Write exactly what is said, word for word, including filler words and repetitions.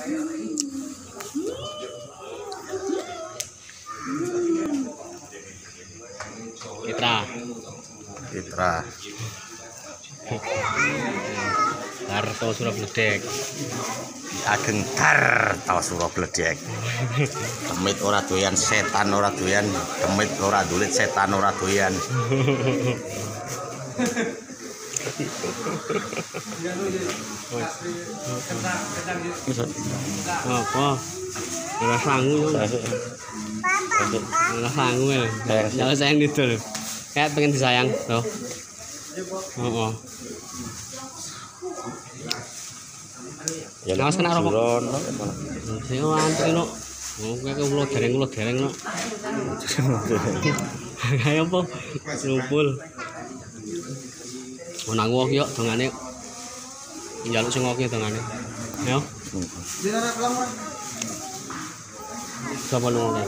Citra. Citra. Darto Surabledek. Ageng Darto Surabledek. Demit ora doyan, setan ora doyan, demit ora dulit, setan ora doyan. Apa? Ora sangu yo. Ora sangu ya. Jangan sayang itu loh. Kayak pengen disayang tuh. Oh. Ya awas kena rokok. Sing antri no. Oh, kayak ulo dereng ulo dereng no. Kayak apa? Ngumpul. Oh nang wong yo dongane. Njaluk sing oke dongane. Yo. Coba lu ngene.